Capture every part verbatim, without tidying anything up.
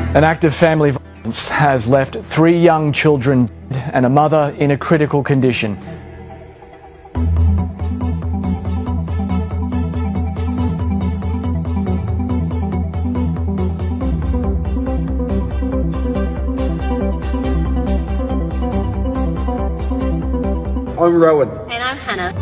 An act of family violence has left three young children dead and a mother in a critical condition. I'm Rowan. And I'm Hannah.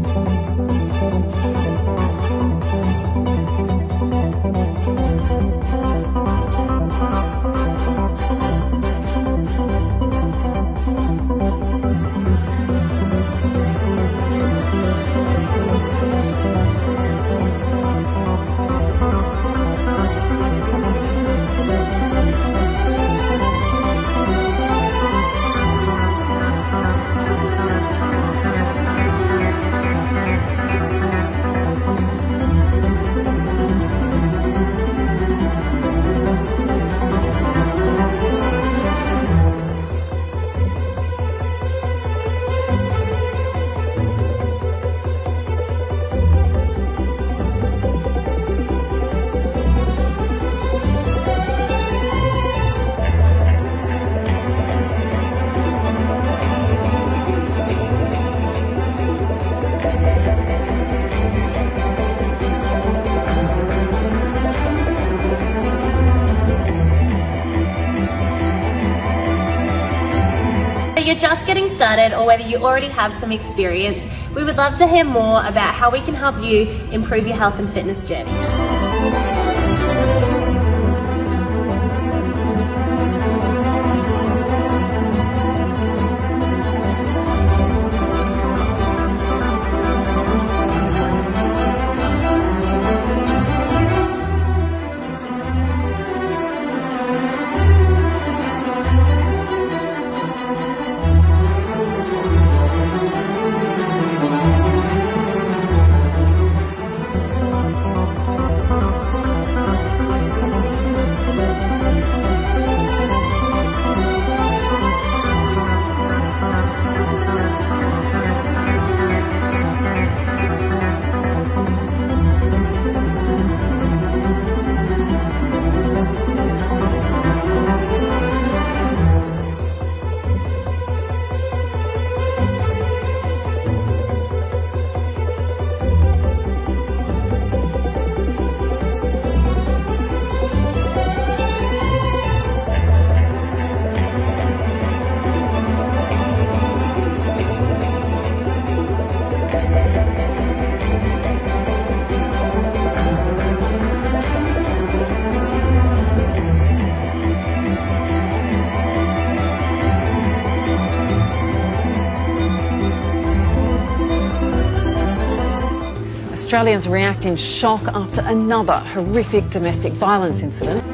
Whether you're just getting started or whether you already have some experience, we would love to hear more about how we can help you improve your health and fitness journey. Australians react in shock after another horrific domestic violence incident.